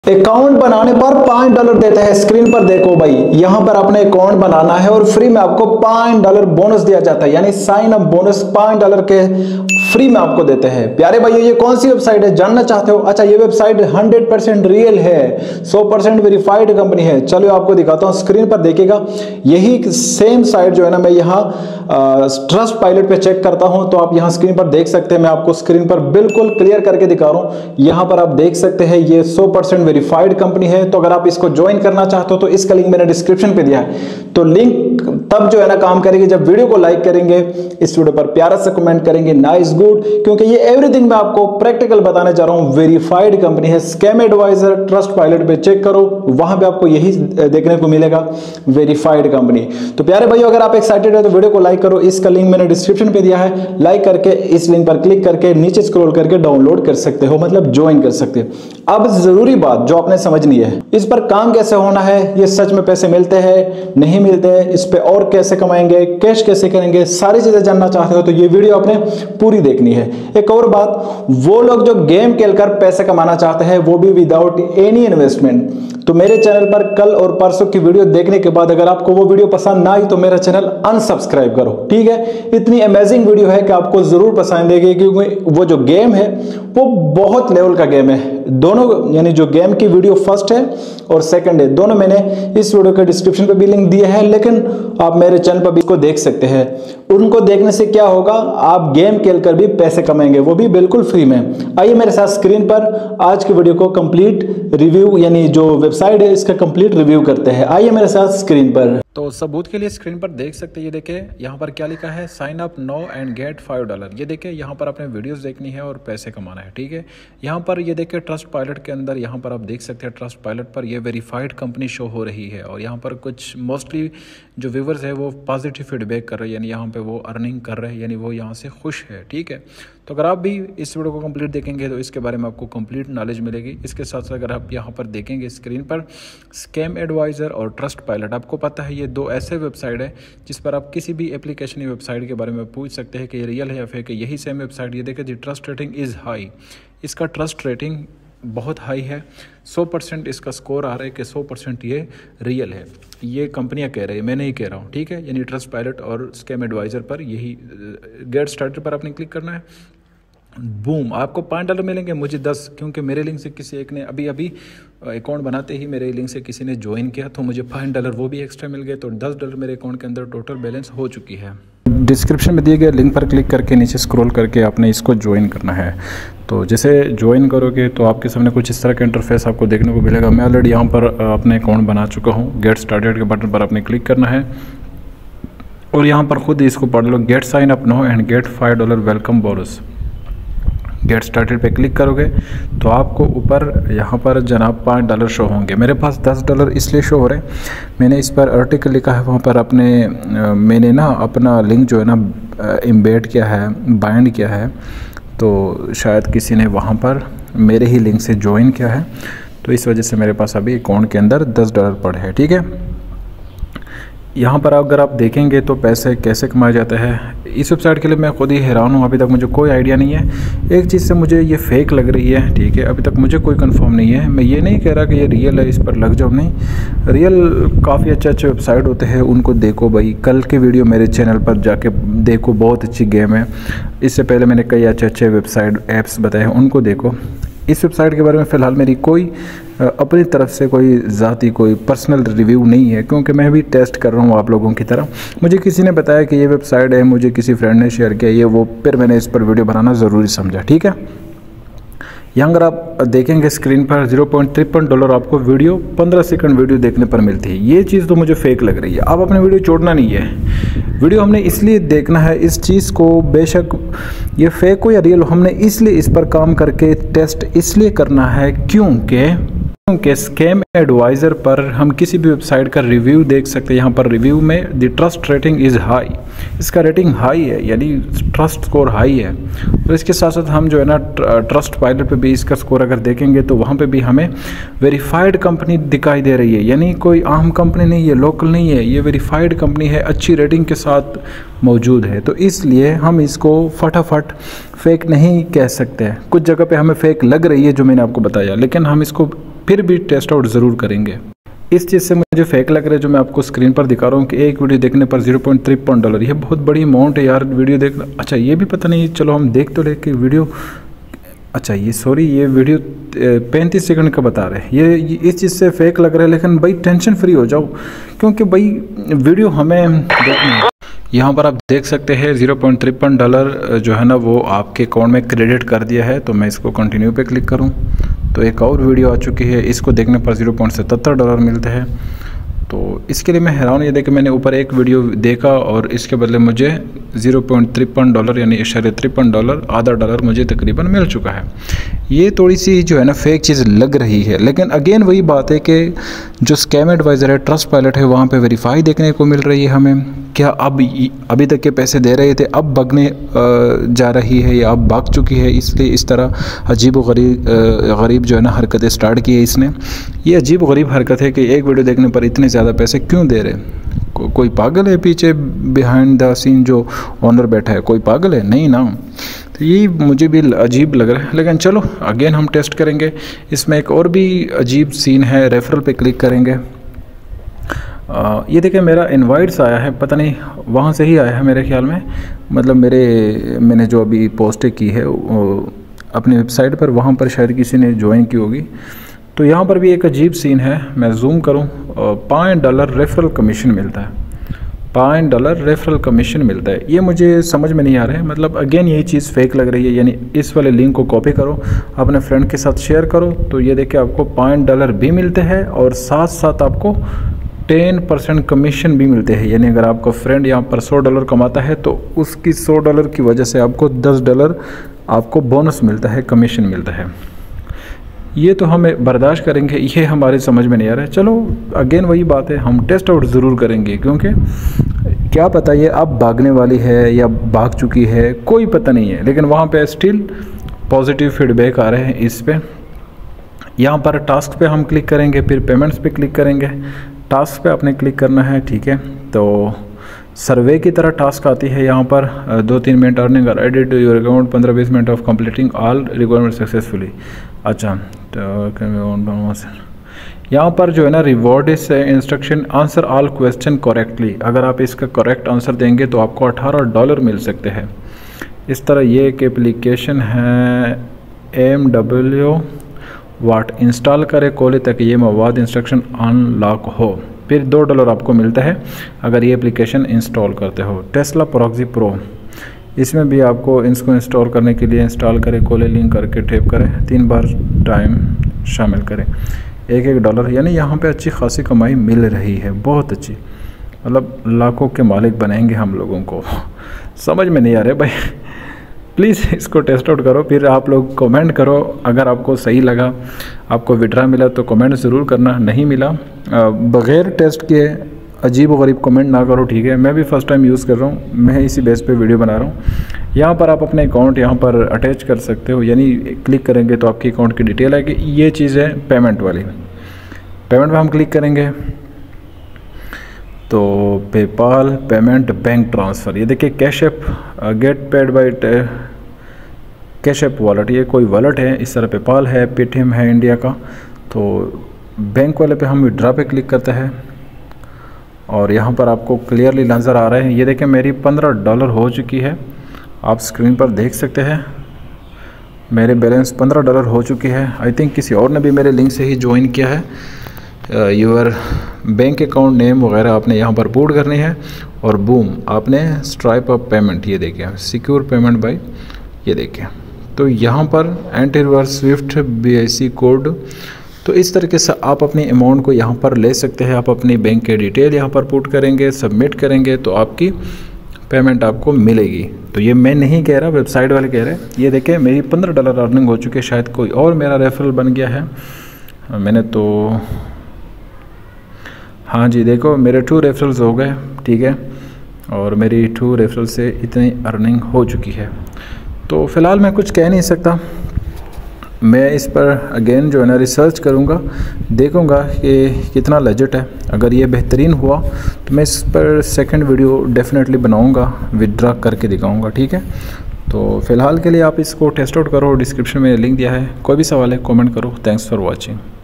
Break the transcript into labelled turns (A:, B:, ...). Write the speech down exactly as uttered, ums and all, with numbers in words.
A: Account बनाने पर पांच डॉलर देता है। स्क्रीन पर देखो भाई, यहां पर अपने अकाउंट बनाना है और फ्री में आपको पांच डॉलर बोनस दिया जाता है, यानी साइन अप बोनस पांच डॉलर के फ्री में आपको देते हैं। प्यारे भाई, ये कौन सी वेबसाइट है जानना चाहते हो? अच्छा, ये वेबसाइट हंड्रेड परसेंट रियल है, सौ परसेंट वेरीफाइड कंपनी है। चलो आपको दिखाता हूँ, स्क्रीन पर देखिएगा। यही सेम साइट जो है ना, मैं यहाँ ट्रस्ट पायलट पे चेक करता हूँ, तो आप यहाँ स्क्रीन पर देख सकते हैं। मैं आपको स्क्रीन पर बिल्कुल क्लियर करके दिखा रहा हूँ। यहाँ पर आप देख सकते हैं ये सौ परसेंट वेरीफाइड कंपनी है। तो अगर आप इसको ज्वाइन करना चाहते हो तो इसका लिंक मैंने डिस्क्रिप्शन पे दिया है। तो लिंक तब जो है ना काम करेगी जब वीडियो को लाइक करेंगे, इस वीडियो पर प्यारा सा कमेंट करेंगे नाइस गुड, क्योंकि ये एवरीथिंग मैं आपको प्रैक्टिकल बताने जा रहा हूँ। वेरीफाइड कंपनी है, स्कैम एडवाइजर ट्रस्ट पायलट पे चेक करो, वहां पे आपको यही देखने को मिलेगा, वेरीफाइड कंपनी। तो प्यारे भाइयों, अगर आप एक्साइटेड है तो वीडियो को लाइक करो। इसका लिंक मैंने डिस्क्रिप्शन पे दिया है, लाइक करके इस लिंक पर क्लिक करके नीचे स्क्रॉल करके डाउनलोड कर सकते हो, मतलब ज्वाइन कर सकते हो। अब जरूरी बात जो आपने समझनी है, इस पर काम कैसे होना है, ये सच में पैसे मिलते हैं नहीं मिलते हैं, इस पे और कैसे कमाएंगे, कैश कैसे करेंगे, सारी चीजें जानना चाहते हो तो ये वीडियो आपने पूरी देखनी है। एक और बात, वो लोग जो गेम खेलकर पैसे कमाना चाहते हैं वो भी विदाउट एनी इन्वेस्टमेंट, तो मेरे चैनल पर कल और परसों की वीडियो देखने के बाद अगर आपको वो वीडियो पसंद ना आई तो मेरा चैनल अनसब्सक्राइब करो, ठीक है। इतनी अमेजिंग वीडियो है कि आपको जरूर पसंद आएगी, क्योंकि वो जो गेम है वो बहुत लेवल का गेम है। दोनों, यानी जो गेम की वीडियो फर्स्ट है और सेकंड है, दोनों मैंने इस वीडियो के डिस्क्रिप्शन पे भी लिंक दिए हैं, लेकिन आप मेरे चैनल पर भी इसको देख सकते हैं। उनको देखने से क्या होगा, आप गेम खेलकर भी पैसे कमाएंगे, वो भी बिल्कुल फ्री में। आइए मेरे साथ स्क्रीन पर आज की वीडियो को कंप्लीट रिव्यू, यानी जो वेबसाइट है इसका कंप्लीट रिव्यू करते हैं। आइए मेरे साथ स्क्रीन पर।
B: तो सबूत के लिए स्क्रीन पर देख सकते हैं, ये देखिए यहाँ पर क्या लिखा है, sign up now and get five dollar. ये देखिए यहाँ पर अपने वीडियोस देखनी है और पैसे कमाना है, ठीक है। यहाँ पर ये देखिए ट्रस्ट पायलट के अंदर यहाँ पर आप देख सकते हैं, ट्रस्ट पायलट पर ये वेरीफाइड कंपनी शो हो रही है और यहाँ पर कुछ मोस्टली जो व्यूवर्स है वो पॉजिटिव फीडबैक कर रहे हैं, यानी यहाँ पे वो अर्निंग कर रहे हैं, यानी वो यहाँ से खुश है, ठीक है। तो अगर आप भी इस वीडियो को कंप्लीट देखेंगे तो इसके बारे में आपको कंप्लीट नॉलेज मिलेगी। इसके साथ साथ अगर आप यहाँ पर देखेंगे स्क्रीन पर स्कैम एडवाइजर और ट्रस्ट पायलट, आपको पता है ये दो ऐसे वेबसाइट है जिस पर आप किसी भी एप्लीकेशन या वेबसाइट के बारे में पूछ सकते हैं कि ये रियल है या फेक है। यही सेम वेबसाइट, ये देखिए, the trust rating is high, इसका ट्रस्ट रेटिंग बहुत हाई है, सौ परसेंट इसका स्कोर आ रहा है कि सौ परसेंट ये रियल है। ये कंपनियां कह रही है, मैं नहीं कह रहा हूँ, ठीक है। यानी ट्रस्ट पायलट और स्कैम एडवाइजर पर यही गेट स्टार्टेड पर आपने क्लिक करना है, बूम, आपको पाँच डॉलर मिलेंगे, मुझे दस, क्योंकि मेरे लिंक से किसी एक ने अभी अभी अकाउंट बनाते ही मेरे लिंक से किसी ने ज्वाइन किया तो मुझे पाँच डॉलर वो भी एक्स्ट्रा मिल गए, तो दस डॉलर मेरे अकाउंट के अंदर टोटल बैलेंस हो चुकी है। डिस्क्रिप्शन में दिए गए लिंक पर क्लिक करके नीचे स्क्रॉल करके आपने इसको ज्वाइन करना है। तो जैसे ज्वाइन करोगे तो आपके सामने कुछ इस तरह का इंटरफेस आपको देखने को मिलेगा। मैं ऑलरेडी यहाँ पर अपने अकाउंट बना चुका हूँ। गेट स्टार्टेड के बटन पर आपने क्लिक करना है और यहाँ पर खुद इसको पढ़ लो, get sign up now and get five dollar welcome bonus. Get started पे क्लिक करोगे तो आपको ऊपर यहाँ पर जनाब पाँच डॉलर शो होंगे। मेरे पास दस डॉलर इसलिए शो हो रहे हैं, मैंने इस पर आर्टिकल लिखा है, वहाँ पर अपने मैंने ना अपना लिंक जो है ना एम्बेड किया है, बाइंड किया है, तो शायद किसी ने वहाँ पर मेरे ही लिंक से ज्वाइन किया है, तो इस वजह से मेरे पास अभी अकाउंट के अंदर दस डॉलर पड़े हैं, ठीक है। यहाँ पर अगर आप देखेंगे तो पैसे कैसे कमाए जाते हैं, इस वेबसाइट के लिए मैं खुद ही हैरान हूँ, अभी तक मुझे कोई आइडिया नहीं है। एक चीज़ से मुझे ये फेक लग रही है, ठीक है, अभी तक मुझे कोई कंफर्म नहीं है। मैं ये नहीं कह रहा कि ये रियल है, इस पर लग जाओ, नहीं, रियल काफ़ी अच्छे अच्छे वेबसाइट होते हैं, उनको देखो भाई। कल के वीडियो मेरे चैनल पर जाके देखो, बहुत अच्छी गेम है। इससे पहले मैंने कई अच्छे अच्छे वेबसाइट ऐप्स बताए हैं, उनको देखो। इस वेबसाइट के बारे में फ़िलहाल मेरी कोई अपनी तरफ से कोई ज़ाती कोई पर्सनल रिव्यू नहीं है, क्योंकि मैं भी टेस्ट कर रहा हूँ आप लोगों की तरह। मुझे किसी ने बताया कि ये वेबसाइट है, मुझे किसी फ्रेंड ने शेयर किया ये वो, फिर मैंने इस पर वीडियो बनाना ज़रूरी समझा, ठीक है। यहाँ अगर आप देखेंगे स्क्रीन पर जीरो पॉइंट तिरपन डॉलर आपको वीडियो पंद्रह सेकंड वीडियो देखने पर मिलती है। ये चीज़ तो मुझे फेक लग रही है। आप अपने वीडियो छोड़ना नहीं है, वीडियो हमने इसलिए देखना है इस चीज़ को, बेशक ये फेक हो या रियल हो, हमने इसलिए इस पर काम करके टेस्ट इसलिए करना है क्योंकि क्योंकि स्कैम एडवाइज़र पर हम किसी भी वेबसाइट का रिव्यू देख सकते हैं। यहाँ पर रिव्यू में the trust rating is high, इसका रेटिंग हाई है, यानी ट्रस्ट स्कोर हाई है। और इसके साथ साथ हम जो है ना ट्रस्ट पायलट पे भी इसका स्कोर अगर देखेंगे तो वहाँ पे भी हमें वेरीफाइड कंपनी दिखाई दे रही है, यानी कोई आम कंपनी नहीं है, लोकल नहीं है, ये वेरीफाइड कंपनी है, अच्छी रेटिंग के साथ मौजूद है। तो इसलिए हम इसको फटाफट फेक नहीं कह सकते हैं। कुछ जगह पे हमें फेक लग रही है जो मैंने आपको बताया, लेकिन हम इसको फिर भी टेस्ट आउट ज़रूर करेंगे। इस चीज़ से मुझे फेक लग रहा है जो मैं आपको स्क्रीन पर दिखा रहा हूँ कि एक वीडियो देखने पर जीरो पॉइंट तिरपन डॉलर, ये बहुत बड़ी अमाउंट है यार वीडियो देखना। अच्छा ये भी पता नहीं, चलो हम देख तो ले कि वीडियो, अच्छा ये सॉरी ये वीडियो पैंतीस सेकंड का बता रहे हैं, ये, ये इस चीज़ से फेक लग रहा है। लेकिन भाई टेंशन फ्री हो जाओ, क्योंकि भाई वीडियो हमें देखनी है। यहाँ पर आप देख सकते हैं जीरो पॉइंट तिरपन डॉलर जो है ना वो आपके अकाउंट में क्रेडिट कर दिया है। तो मैं इसको कंटिन्यू पे क्लिक करूँ तो एक और वीडियो आ चुकी है, इसको देखने पर जीरो पॉइंट सतहत्तर डॉलर मिलते हैं। तो इसके लिए मैं हैरान ये देखिए मैंने ऊपर एक वीडियो देखा और इसके बदले मुझे जीरो पॉइंट तिरपन डॉलर यानी इशारे तिरपन डॉलर आधा डॉलर मुझे तकरीबन मिल चुका है। ये थोड़ी सी जो है ना फेक चीज़ लग रही है, लेकिन अगेन वही बात है कि जो स्कैम एडवाइज़र है ट्रस्ट पायलट है वहाँ पे वेरीफाई देखने को मिल रही है हमें। क्या अब अभी तक के पैसे दे रहे थे अब भागने जा रही है या अब भाग चुकी है, इसलिए इस तरह अजीब व गरीब गरीब जो है ना हरकतें स्टार्ट की है इसने। ये अजीब व गरीब हरकत है कि एक वीडियो देखने पर इतने ज़्यादा पैसे क्यों दे रहे हैं। को, कोई पागल है पीछे बिहाइंड द सीन जो ओनर बैठा है, कोई पागल है नहीं ना। तो ये मुझे भी अजीब लग रहा है, लेकिन चलो अगेन हम टेस्ट करेंगे। इसमें एक और भी अजीब सीन है, रेफरल पे क्लिक करेंगे। आ, ये देखिए मेरा इनवाइट्स आया है, पता नहीं वहाँ से ही आया है मेरे ख्याल में, मतलब मेरे मैंने जो अभी पोस्ट की है अपनी वेबसाइट पर, वहाँ पर शायद किसी ने ज्वाइन की होगी। तो यहाँ पर भी एक अजीब सीन है, मैं जूम करूँ, पाँच डॉलर रेफरल कमीशन मिलता है, पाँच डॉलर रेफरल कमीशन मिलता है। ये मुझे समझ में नहीं आ रहा है, मतलब अगेन यही चीज़ फेक लग रही है। यानी इस वाले लिंक को कॉपी करो, अपने फ्रेंड के साथ शेयर करो, तो ये देखिए आपको पाँच डॉलर भी मिलते हैं और साथ साथ आपको टेन परसेंट कमीशन भी मिलते हैं। यानी अगर आपका फ्रेंड यहाँ पर सौ डॉलर कमाता है तो उसकी सौ डॉलर की वजह से आपको दस डॉलर आपको बोनस मिलता है, कमीशन मिलता है। ये तो हमें बर्दाश्त करेंगे, ये हमारे समझ में नहीं आ रहा है। चलो अगेन वही बात है, हम टेस्ट आउट ज़रूर करेंगे, क्योंकि क्या पता ये अब भागने वाली है या भाग चुकी है, कोई पता नहीं है। लेकिन वहाँ पे स्टिल पॉजिटिव फीडबैक आ रहे हैं इस पे। यहाँ पर टास्क पे हम क्लिक करेंगे, फिर पेमेंट्स पे क्लिक करेंगे। टास्क पे आपने क्लिक करना है, ठीक है। तो सर्वे की तरह टास्क आती है यहाँ पर, दो तीन मिनट अर्निंग और एडिट योर अकाउंट, पंद्रह बीस minute of completing all requirement successfully. अच्छा तो यहाँ पर जो है ना रिवॉर्ड इस instruction answer all question correctly, अगर आप इसका करेक्ट आंसर देंगे तो आपको अठारह डॉलर मिल सकते हैं। इस तरह ये एक एप्लीकेशन है एम डब्ल्यू वाट, इंस्टॉल करें खोले ताकि ये मवाद इंस्ट्रक्शन अनलॉक हो, फिर दो डॉलर आपको मिलता है अगर ये एप्लीकेशन इंस्टॉल करते हो। टेस्ला प्रॉक्सी प्रो, इसमें भी आपको इसको इंस्टॉल करने के लिए इंस्टॉल करें खोले लिंक करके टैप करें, तीन बार टाइम शामिल करें, एक एक डॉलर। यानी यहाँ पे अच्छी खासी कमाई मिल रही है, बहुत अच्छी, मतलब लाखों के मालिक बनाएंगे हम लोगों को। समझ में नहीं आ रहा भाई, प्लीज़ इसको टेस्ट आउट करो, फिर आप लोग कमेंट करो। अगर आपको सही लगा, आपको विड्रा मिला तो कमेंट ज़रूर करना, नहीं मिला बग़ैर टेस्ट किए अजीब व गरीब कमेंट ना करो, ठीक है। मैं भी फ़र्स्ट टाइम यूज़ कर रहा हूँ, मैं इसी बेस पे वीडियो बना रहा हूँ। यहाँ पर आप अपने अकाउंट यहाँ पर अटैच कर सकते हो, यानी क्लिक करेंगे तो आपकी अकाउंट की डिटेल आएगी। ये चीज़ है पेमेंट वाली, पेमेंट पर हम क्लिक करेंगे तो पेपाल पेमेंट बैंक ट्रांसफ़र, ये देखिए Cash App get paid by Cash App wallet, ये कोई वॉलेट है। इस तरह पेपाल है, पेटीएम है इंडिया का। तो बैंक वाले पे हम विड्रा पे क्लिक करते हैं और यहाँ पर आपको क्लियरली नज़र आ रहे हैं, ये देखें मेरी पंद्रह डॉलर हो चुकी है, आप स्क्रीन पर देख सकते हैं मेरे बैलेंस पंद्रह डॉलर हो चुकी है। आई थिंक किसी और ने भी मेरे लिंक से ही ज्वाइन किया है। यूर बैंक अकाउंट नेम वगैरह आपने यहाँ पर पुट करनी है और बूम आपने स्ट्राइप ऑफ पेमेंट, ये देखिए सिक्योर पेमेंट बाय, ये देखिए। तो यहाँ पर anti reverse swift B I C code, तो इस तरीके से आप अपनी अमाउंट को यहाँ पर ले सकते हैं। आप अपनी बैंक के डिटेल यहाँ पर पुट करेंगे, सबमिट करेंगे तो आपकी पेमेंट आपको मिलेगी। तो ये मैं नहीं कह रहा, वेबसाइट वाले कह रहे हैं। ये देखें मेरी पंद्रह डॉलर अर्निंग हो चुकी है, शायद कोई और मेरा रेफरल बन गया है। मैंने तो हाँ जी देखो मेरे टू रेफरल्स हो गए, ठीक है, और मेरी टू रेफरल से इतनी अर्निंग हो चुकी है। तो फ़िलहाल मैं कुछ कह नहीं सकता, मैं इस पर अगेन जो है ना रिसर्च करूँगा, देखूँगा कि कितना लेजिट है। अगर ये बेहतरीन हुआ तो मैं इस पर सेकंड वीडियो डेफिनेटली बनाऊँगा, विदड्रा करके दिखाऊँगा, ठीक है। तो फ़िलहाल के लिए आप इसको टेस्ट आउट करो, डिस्क्रिप्शन में लिंक दिया है। कोई भी सवाल है कमेंट करो। Thanks for watching.